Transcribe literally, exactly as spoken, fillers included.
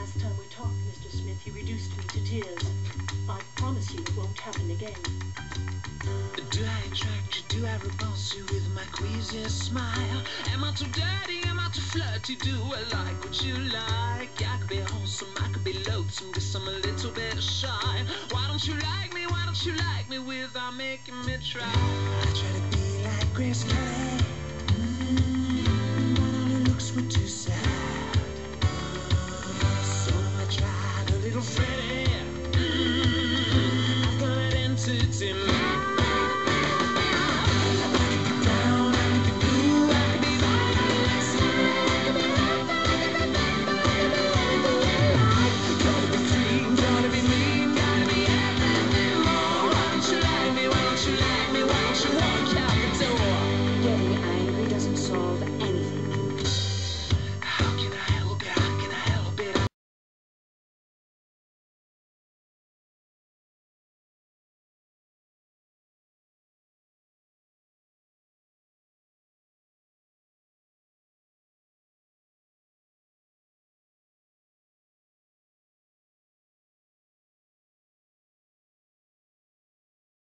last time we talked, Mister Smith, you reduced me to tears. I promise you it won't happen again. Do I attract you? Do I repulse you with my queasy smile? Am I too dirty? Am I too flirty? Do I like what you like? I could be wholesome, I could be loathsome, guess I'm a little bit shy. Why don't you like me? Why don't you like me without making me try? I try to be like Grace Kelly.